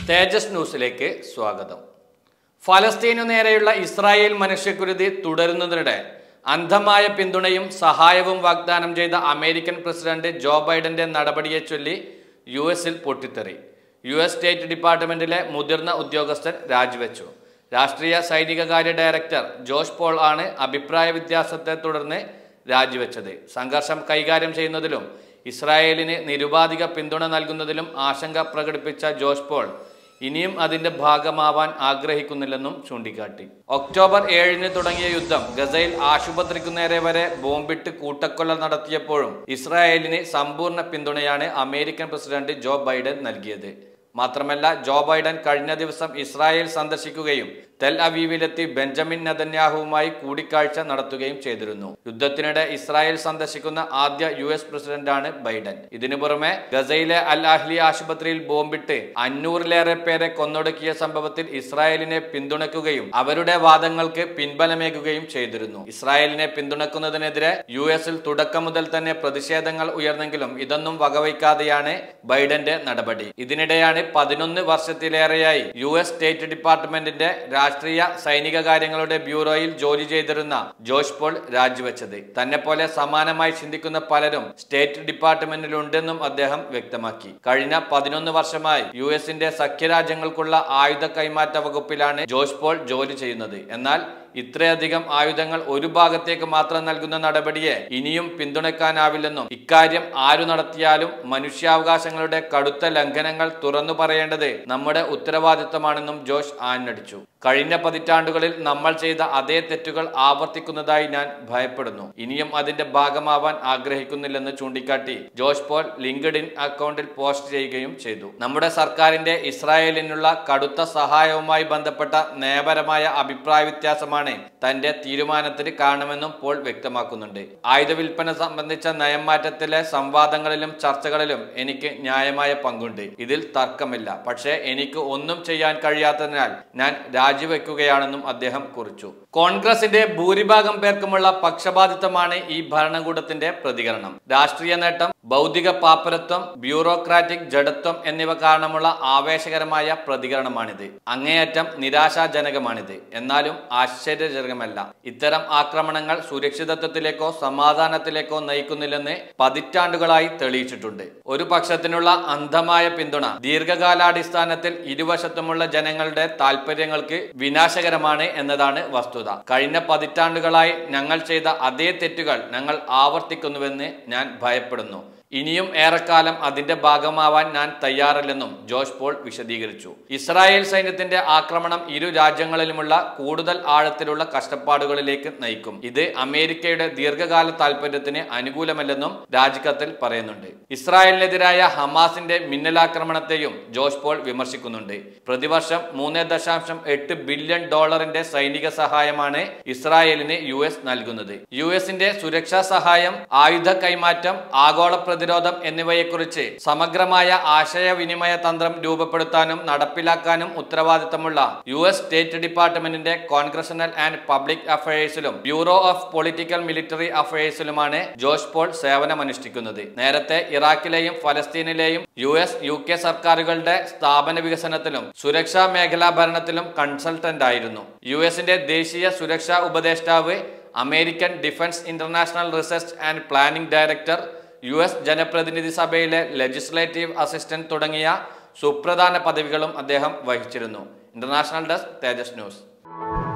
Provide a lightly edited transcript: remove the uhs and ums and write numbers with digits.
തേജസ് ന്യൂസിലേക്ക് സ്വാഗതം. ഫലസ്തീനു നേരെയുള്ള ഇസ്രായേൽ മനുഷ്യക്കുരുതി തുടരുന്നതിനിടെ അന്ധമായ പിന്തുണയും സഹായവും വാഗ്ദാനം ചെയ്ത അമേരിക്കൻ പ്രസിഡന്റ് ജോ ബൈഡന്റെ നടപടിയെ ചൊല്ലി യുഎസിൽ പൊട്ടിത്തെറി. യുഎസ് സ്റ്റേറ്റ് ഡിപ്പാർട്ട്മെന്റിലെ മുതിർന്ന ഉദ്യോഗസ്ഥൻ രാജിവെച്ചു. രാഷ്ട്രീയ സൈനികകാര്യ ഡയറക്ടർ ജോഷ് പോൾ ആണ് അഭിപ്രായ വ്യത്യാസത്തെ തുടർന്ന് രാജിവെച്ചത്. സംഘർഷം കൈകാര്യം ചെയ്യുന്നതിലും ഇസ്രായേലിന് നിരുപാധിക പിന്തുണ നൽകുന്നതിലും ആശങ്ക പ്രകടിപ്പിച്ച ജോഷ് പോൾ ഇനിയും അതിന്റെ ഭാഗമാവാൻ ആഗ്രഹിക്കുന്നില്ലെന്നും ചൂണ്ടിക്കാട്ടി. ഒക്ടോബർ 7-ന് തുടങ്ങിയ യുദ്ധം ഗസയിൽ ആശുപത്രിക്കു നേരെ വരെ ബോംബിട്ട് കൂട്ടക്കൊല നടത്തിയപ്പോഴും ഇസ്രായേലിന് സമ്പൂർണ്ണ പിന്തുണയാണ് അമേരിക്കൻ പ്രസിഡന്റ് ജോ ബൈഡൻ നൽകിയത്. മാത്രമല്ല, ജോ ബൈഡൻ കഴിഞ്ഞ ദിവസം ഇസ്രായേൽ സന്ദർശിക്കുകയും തെൽ അവീവിലെത്തി ബെഞ്ചമിൻ നെതന്യാഹുവുമായി കൂടിക്കാഴ്ച നടത്തുകയും ചെയ്തിരുന്നു. യുദ്ധത്തിനിടെ ഇസ്രായേൽ സന്ദർശിക്കുന്ന ആദ്യ യുഎസ് പ്രസിഡന്റാണ് ബൈഡൻ. ഇതിനു പുറമെ ഗസയിലെ അൽ അഹ്ലി ആശുപത്രിയിൽ ബോംബിട്ട് 500-ലേറെ പേരെ കൊന്നൊടുക്കിയ സംഭവത്തിൽ ഇസ്രായേലിനെ പിന്തുണയ്ക്കുകയും അവരുടെ വാദങ്ങൾക്ക് പിൻബലമേകുകയും ചെയ്തിരുന്നു. ഇസ്രായേലിനെ പിന്തുണക്കുന്നതിനെതിരെ യുഎസിൽ തുടക്കം മുതൽ തന്നെ പ്രതിഷേധങ്ങൾ ഉയർന്നെങ്കിലും ഇതൊന്നും വകവയ്ക്കാതെയാണ് ബൈഡന്റെ നടപടി. ഇതിനിടെയാണ് 11 വർഷത്തിലേറെയായി യുഎസ് സ്റ്റേറ്റ് ഡിപ്പാർട്ട്മെന്റിന്റെ രാഷ്ട്രീയ സൈനിക കാര്യങ്ങളുടെ ബ്യൂറോയിൽ ജോലി ചെയ്തിരുന്ന ജോഷ് പോൾ രാജിവെച്ചത്. തന്നെ പോലെ സമാനമായി ചിന്തിക്കുന്ന പലരും സ്റ്റേറ്റ് ഡിപ്പാർട്ട്മെന്റിലുണ്ടെന്നും അദ്ദേഹം വ്യക്തമാക്കി. കഴിഞ്ഞ 11 വർഷമായി യുഎസിന്റെ സഖ്യരാജ്യങ്ങൾക്കുള്ള ആയുധ കൈമാറ്റ വകുപ്പിലാണ് ജോഷ് പോൾ ജോലി ചെയ്യുന്നത്. എന്നാൽ ഇത്രയധികം ആയുധങ്ങൾ ഒരു ഭാഗത്തേക്ക് മാത്രം നൽകുന്ന നടപടിയെ ഇനിയും പിന്തുണയ്ക്കാനാവില്ലെന്നും ഇക്കാര്യം ആരു നടത്തിയാലും മനുഷ്യാവകാശങ്ങളുടെ കടുത്ത ലംഘനങ്ങൾ തുറന്നു പറയേണ്ടത് നമ്മുടെ ഉത്തരവാദിത്തമാണെന്നും ജോഷ് ആഞ്ഞടിച്ചു. കഴിഞ്ഞ പതിറ്റാണ്ടുകളിൽ നമ്മൾ ചെയ്ത അതേ തെറ്റുകൾ ആവർത്തിക്കുന്നതായി ഞാൻ ഭയപ്പെടുന്നു. ഇനിയും അതിന്റെ ഭാഗമാവാൻ ആഗ്രഹിക്കുന്നില്ലെന്ന് ചൂണ്ടിക്കാട്ടി ജോഷ് പോൾ ലിങ്ക്ഡ്ഇൻ അക്കൗണ്ടിൽ പോസ്റ്റ് ചെയ്യുകയും ചെയ്തു. നമ്മുടെ സർക്കാരിന്റെ ഇസ്രായേലിനുള്ള കടുത്ത സഹായവുമായി ബന്ധപ്പെട്ട നയപരമായ അഭിപ്രായ വ്യത്യാസമാണ് തന്റെ തീരുമാനത്തിന് കാരണമെന്നും പോൾ വ്യക്തമാക്കുന്നുണ്ട്. ആയുധ വിൽപ്പന സംബന്ധിച്ച നയം മാറ്റത്തിലെ സംവാദങ്ങളിലും ചർച്ചകളിലും എനിക്ക് ന്യായമായ പങ്കുണ്ട്. ഇതിൽ തർക്കമില്ല. പക്ഷേ എനിക്ക് ഒന്നും ചെയ്യാൻ കഴിയാത്തതിനാൽ ഞാൻ രാജിവെക്കുകയാണെന്നും അദ്ദേഹം കുറിച്ചു. കോൺഗ്രസിന്റെ ഭൂരിഭാഗം പേർക്കുമുള്ള പക്ഷപാതിത്വമാണ് ഈ ഭരണകൂടത്തിന്റെ പ്രതികരണം. രാഷ്ട്രീയ നേട്ടം, ഭൗതിക പാപ്പരത്വം, ബ്യൂറോക്രാറ്റിക് ജഡത്വം എന്നിവ കാരണമുള്ള ആവേശകരമായ പ്രതികരണമാണിത്. അങ്ങേയറ്റം നിരാശാജനകമാണിത്. എന്നാലും ആശ്ചര്യജനകമല്ല. ഇത്തരം ആക്രമണങ്ങൾ സുരക്ഷിതത്വത്തിലേക്കോ സമാധാനത്തിലേക്കോ നയിക്കുന്നില്ലെന്ന് പതിറ്റാണ്ടുകളായി തെളിയിച്ചിട്ടുണ്ട്. ഒരു പക്ഷത്തിനുള്ള അന്ധമായ പിന്തുണ ദീർഘകാലാടിസ്ഥാനത്തിൽ ഇരുവശത്തുമുള്ള ജനങ്ങളുടെ താൽപര്യങ്ങൾക്ക് വിനാശകരമാണ് എന്നതാണ് വസ്തുത. കഴിഞ്ഞ പതിറ്റാണ്ടുകളായി ഞങ്ങൾ ചെയ്ത അതേ തെറ്റുകൾ ഞങ്ങൾ ആവർത്തിക്കുന്നുവെന്ന് ഞാൻ ഭയപ്പെടുന്നു. ഇനിയും ഏറെക്കാലം അതിന്റെ ഭാഗമാവാൻ ഞാൻ തയ്യാറല്ലെന്നും ജോഷ് പോൾ വിശദീകരിച്ചു. ഇസ്രായേൽ സൈന്യത്തിന്റെ ആക്രമണം ഇരു രാജ്യങ്ങളിലുമുള്ള കൂടുതൽ ആഴത്തിലുള്ള കഷ്ടപ്പാടുകളിലേക്ക് നയിക്കും. ഇത് അമേരിക്കയുടെ ദീർഘകാല താൽപര്യത്തിന് അനുകൂലമല്ലെന്നും രാജ്കത്തിൽ പറയുന്നുണ്ട്. ഇസ്രായേലിനെതിരായ ഹമാസിന്റെ മിന്നലാക്രമണത്തെയും ജോഷ് പോൾ വിമർശിക്കുന്നുണ്ട്. പ്രതിവർഷം $3.8 ബില്യൺ സൈനിക സഹായമാണ് ഇസ്രായേലിന് യുഎസ് നൽകുന്നത്. യുഎസിന്റെ സുരക്ഷാ സഹായം, ആയുധ കൈമാറ്റം, ആഗോള പ്രതിരോധം എന്നിവയെക്കുറിച്ച് സമഗ്രമായ ആശയവിനിമയ തന്ത്രം രൂപപ്പെടുത്താനും നടപ്പിലാക്കാനും ഉത്തരവാദിത്തമുള്ള യുഎസ് സ്റ്റേറ്റ് ഡിപ്പാർട്ട്മെന്റിന്റെ കോൺഗ്രഷണൽ ആൻഡ് പബ്ലിക് അഫയേഴ്സിലും ബ്യൂറോ ഓഫ് പൊളിറ്റിക്കൽ മിലിറ്ററി അഫയേഴ്സിലുമാണ് ജോഷ് പോൾ സേവനമനുഷ്ഠിക്കുന്നത്. നേരത്തെ ഇറാഖിലെയും ഫലസ്തീനിലെയും യുഎസ് UK സർക്കാരുകളുടെ സ്ഥാപന വികസനത്തിലും സുരക്ഷാ മേഖലാ ഭരണത്തിലും കൺസൾട്ടന്റ് ആയിരുന്നു. യുഎസിന്റെ ദേശീയ സുരക്ഷാ ഉപദേഷ്ടാവ്, American defence international research and planning director, US ജനപ്രതിനിധി സഭയിലെ ലെജിസ്ലേറ്റീവ് അസിസ്റ്റന്റ് തുടങ്ങിയ സുപ്രധാന പദവികളും അദ്ദേഹം വഹിച്ചിരുന്നു. International desk, Thejas news.